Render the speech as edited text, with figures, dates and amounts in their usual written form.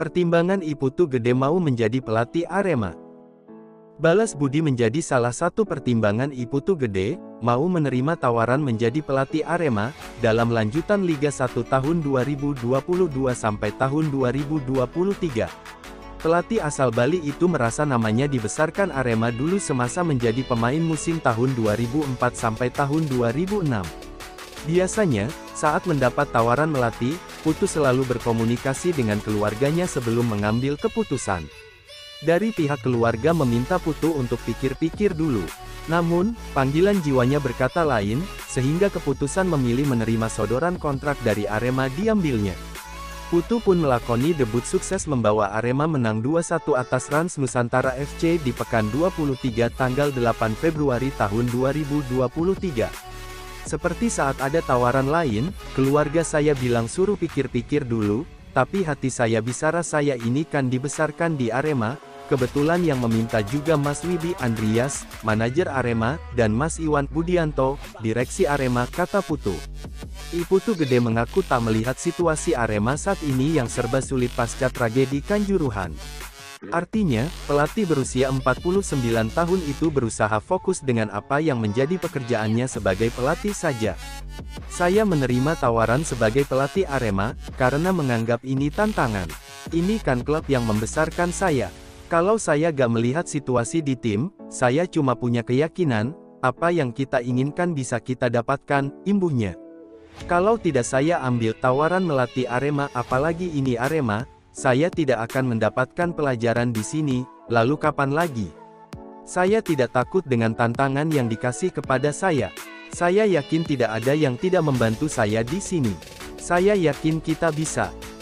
Pertimbangan I Putu Gede mau menjadi pelatih Arema. Balas budi menjadi salah satu pertimbangan I Putu Gede, mau menerima tawaran menjadi pelatih Arema, dalam lanjutan Liga 1 tahun 2022 sampai tahun 2023. Pelatih asal Bali itu merasa namanya dibesarkan Arema dulu semasa menjadi pemain musim tahun 2004 sampai tahun 2006. Biasanya, saat mendapat tawaran melatih, Putu selalu berkomunikasi dengan keluarganya sebelum mengambil keputusan. Dari pihak keluarga meminta Putu untuk pikir-pikir dulu. Namun, panggilan jiwanya berkata lain, sehingga keputusan memilih menerima sodoran kontrak dari Arema diambilnya. Putu pun melakoni debut sukses membawa Arema menang 2-1 atas Rans Nusantara FC di pekan 23 tanggal 8 Februari tahun 2023. Seperti saat ada tawaran lain, keluarga saya bilang suruh pikir-pikir dulu, tapi hati saya bicara saya ini kan dibesarkan di Arema, kebetulan yang meminta juga Mas Widi Andrias, manajer Arema, dan Mas Iwan Budianto, direksi Arema, kata Putu. I Putu Gede mengaku tak melihat situasi Arema saat ini yang serba sulit pasca tragedi Kanjuruhan. Artinya, pelatih berusia 49 tahun itu berusaha fokus dengan apa yang menjadi pekerjaannya sebagai pelatih saja. Saya menerima tawaran sebagai pelatih Arema, karena menganggap ini tantangan. Ini kan klub yang membesarkan saya. Kalau saya gak melihat situasi di tim, saya cuma punya keyakinan, apa yang kita inginkan bisa kita dapatkan, imbuhnya. Kalau tidak saya ambil tawaran melatih Arema, apalagi ini Arema, saya tidak akan mendapatkan pelajaran di sini, lalu kapan lagi? Saya tidak takut dengan tantangan yang dikasih kepada saya. Saya yakin tidak ada yang tidak membantu saya di sini. Saya yakin kita bisa.